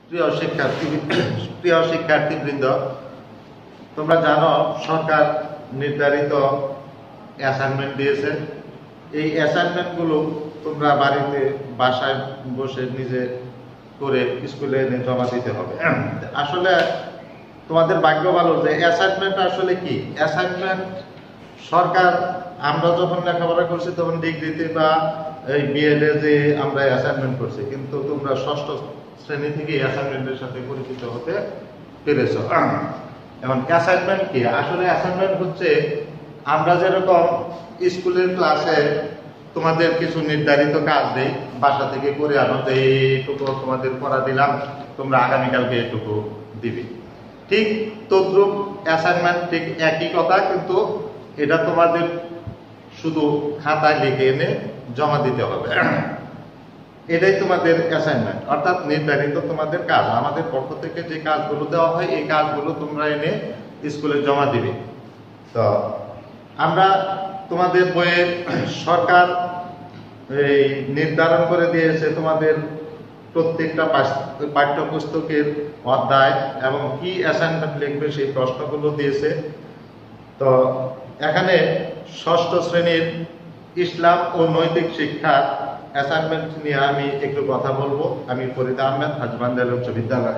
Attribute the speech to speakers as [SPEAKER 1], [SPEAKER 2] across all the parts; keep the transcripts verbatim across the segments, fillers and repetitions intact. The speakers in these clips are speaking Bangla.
[SPEAKER 1] প্রিয় শিক্ষার্থী প্রিয় শিক্ষার্থীবৃন্দ, তোমরা জানো সরকার নির্ধারিত অ্যাসাইনমেন্ট দিয়েছে। এই অ্যাসাইনমেন্টগুলো তোমরা বাড়িতে বাসায় বসে নিজে করে স্কুলে এনে জমা দিতে হবে। আসলে তোমাদের ভাগ্য ভালো যে অ্যাসাইনমেন্ট আসলে কি অ্যাসাইনমেন্ট সরকার, আমরা যখন লেখাপড়া করছি তখন ডিগ্রিতে বা এই বিএডে যে আমরা অ্যাসাইনমেন্ট করছি, কিন্তু তোমরা ষষ্ঠ শ্রেণী থেকে অ্যাসাইনমেন্টের সাথে পরিচিত হতে পেরেছ। এখন অ্যাসাইনমেন্ট কি? আসলে অ্যাসাইনমেন্ট হচ্ছে আমরা যেরকম স্কুলের ক্লাসে তোমাদের কিছু নির্ধারিত কাজ দেই, বাসা থেকে করে আনো যে এইটুকু তোমাদের পড়া দিলাম, তোমরা আগামীকালকে এইটুকু দিবি, ঠিক তদ্রুপ অ্যাসাইনমেন্ট ঠিক একই কথা, কিন্তু এটা তোমাদের শুধু খাতায় লিখে এনে জমা দিতে হবে। এটাই তোমাদের অ্যাসাইনমেন্ট, অর্থাৎ নির্ধারিত তোমাদের কাজ। আমাদের পক্ষ থেকে যে কাজগুলো দেওয়া হয় এই কাজগুলো তোমরা এনে স্কুলে জমা দিবে। তো আমরা তোমাদের বইয়ের সরকার এই নির্ধারণ করে দিয়েছে তোমাদের প্রত্যেকটা পাঠ্যপুস্তকের অধ্যায় এবং কি অ্যাসাইনমেন্ট লিখবে সেই প্রশ্নগুলো দিয়েছে। তো এখানে ষষ্ঠ শ্রেণীর ইসলাম ও নৈতিক শিক্ষার অ্যাসাইনমেন্ট নিয়ে আমি একটু কথা বলবো। আমি ফরিদ আহমেদ, হাজবান্দাল উচ্চ বিদ্যালয়।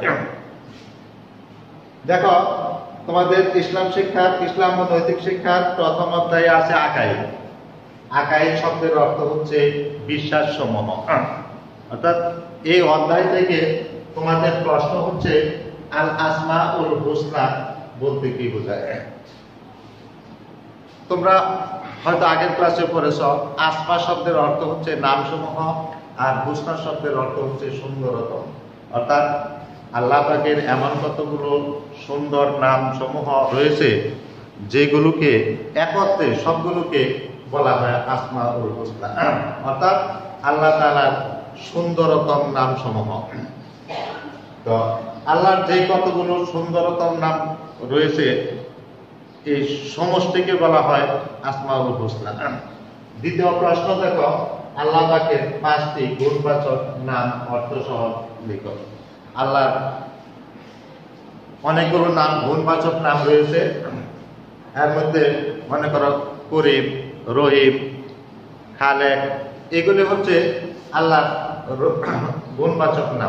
[SPEAKER 1] দেখো, তোমাদের ইসলাম শিক্ষার ইসলাম ও নৈতিক শিক্ষার প্রথম অধ্যায়ে আছে আকাইদ। আকাইদ শব্দের অর্থ হচ্ছে বিশ্বাস সমূহ। অর্থাৎ এই অধ্যায় থেকে তোমাদের প্রশ্ন হচ্ছে আল আসমা উল হুসনা বলতে কি বোঝায়। তোমরা হয়তো আগের ক্লাসে পড়েছ, আসমা শব্দের অর্থ হচ্ছে নামসমূহ, আর হুসনা শব্দের অর্থ হচ্ছে সুন্দরতম। অর্থাৎ আল্লাহ পাকের এমন কতগুলো সুন্দর নাম সমূহ রয়েছে যেগুলোকে একত্রে সবগুলোকে বলা হয় আসমা উল হুসনা, অর্থাৎ আল্লাহ তাআলার সুন্দরতম নাম সমূহ। তো আল্লাহর যে কতগুলো সুন্দরতম নাম রয়েছে এই সমষ্টিকে বলা হয় আসমাউল হুসনা। দ্বিতীয় প্রশ্ন দেখো, আল্লাহ পাকের পাঁচটি গুণবাচক নাম অর্থ সহ লিখো। আল্লাহর অনেকগুলো নাম গুণবাচক নাম রয়েছে, এর মধ্যে মনে করো করিম, রহিম, খালেক, এগুলি হচ্ছে আল্লাহর গুণবাচক নাম।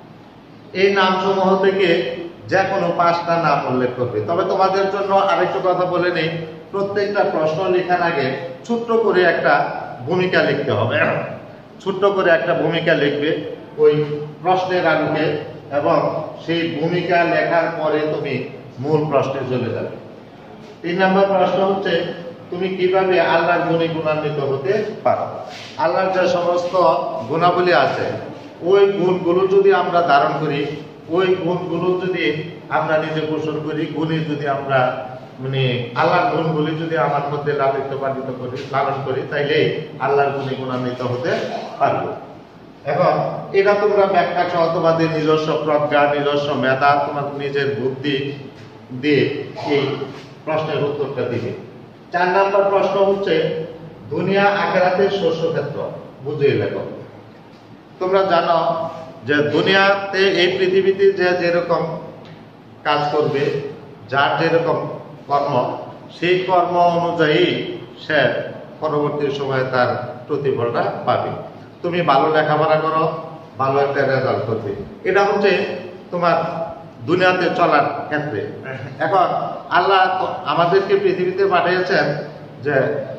[SPEAKER 1] এই নাম সমূহ থেকে যে কোনো পাঁচটা নাম উল্লেখ করবে। তবে তোমাদের জন্য আরেকটু কথা বলে নেই, প্রত্যেকটা প্রশ্ন লেখার আগে ছোট্ট করে একটা ভূমিকা লিখতে হবে। ছোট্ট করে একটা ভূমিকা লিখবে ওই প্রশ্নের আলোকে, এবং সেই ভূমিকা লেখার পরে তুমি মূল প্রশ্নে চলে যাবে। তিন নম্বর প্রশ্ন হচ্ছে তুমি কিভাবে আল্লাহর গুণে গুণান্বিত হতে পারো। আল্লাহর যে সমস্ত গুণাবলী আছে ওই গুণগুলো যদি আমরা ধারণ করি, ওই গুণগুলো যদি আমরা নিজে পোষণ করি, গুণে যদি আমরা মানে আল্লাহর গুণগুলি যদি আমার মধ্যে লালিত পালিত করি, লালন করি, তাইলে আল্লাহর গুণে গুণান্বিত হতে পারবো। এখন এটা তোমরা ব্যাখ্যা সহ তোমাদের নিজস্ব প্রজ্ঞা, নিজস্ব মেধা, তোমার নিজের বুদ্ধি দিয়ে এই প্রশ্নের উত্তরটা দিবে। চার নম্বর প্রশ্ন হচ্ছে দুনিয়া আখিরাতের শস্য ক্ষেত্র বুঝিয়ে লেখো। তোমরা জানো যে দুনিয়াতে এই পৃথিবীতে যে যেরকম কাজ করবে, যার যেরকম কর্ম, সেই কর্ম অনুযায়ী সে পরবর্তী সময়ে তার প্রতিফলটা পাবে। তুমি ভালো লেখাপড়া করো, ভালো একটা রেজাল্ট করবে, এটা হচ্ছে তোমার দুনিয়াতে চলার ক্ষেত্রে। এখন আল্লাহ আমাদেরকে পৃথিবীতে পাঠিয়েছেন যে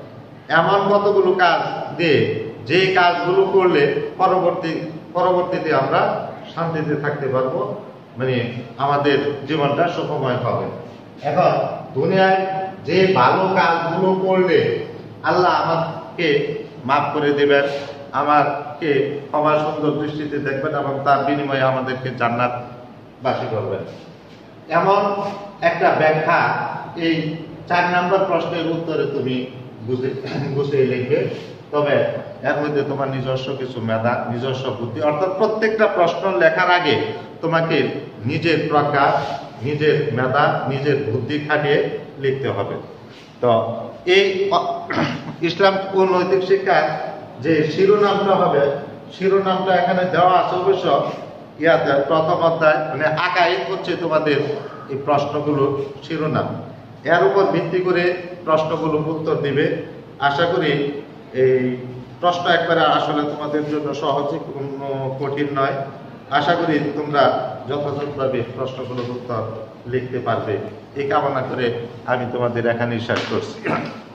[SPEAKER 1] এমন কতগুলো কাজ দিয়ে যে কাজগুলো করলে পরবর্তী পরবর্তীতে আমরা শান্তিতে থাকতে পারবো, মানে আমাদের জীবনটা সুখময় হবে। এখন দুনিয়ায় যে ভালো কাজগুলো করলে আল্লাহ আমাকে মাফ করে দেবেন, আমাকে ক্ষমা সুন্দর দৃষ্টিতে দেখবেন এবং তার বিনিময়ে আমাদেরকে জান্নাত বাসী করবেন, এমন একটা ব্যাখ্যা এই চার নম্বর প্রশ্নের উত্তরে তুমি বুঝে বুঝিয়ে লিখবে। তবে এর মধ্যে তোমার নিজস্ব কিছু মেধা, নিজস্ব বুদ্ধি, অর্থাৎ প্রত্যেকটা প্রশ্ন লেখার আগে তোমাকে নিজের প্রজ্ঞা, নিজের মেধা, নিজের বুদ্ধি খাটিয়ে লিখতে হবে। তো এই ইসলাম ও নৈতিক শিক্ষার যে শিরোনামটা হবে, শিরোনামটা এখানে দেওয়া আছে অবশ্য। ইয়াতে প্রথম অধ্যায় মানে আকাইদ হচ্ছে তোমাদের এই প্রশ্নগুলো শিরোনাম, এর উপর ভিত্তি করে প্রশ্নগুলো উত্তর দিবে। আশা করি এই প্রশ্ন একবারে আসলে তোমাদের জন্য সহজে কোনো কঠিন নয়। আশা করি তোমরা যথাযথভাবে প্রশ্নগুলোর উত্তর লিখতে পারবে, এই কামনা করে আমি তোমাদের এখানেই শেষ করছি।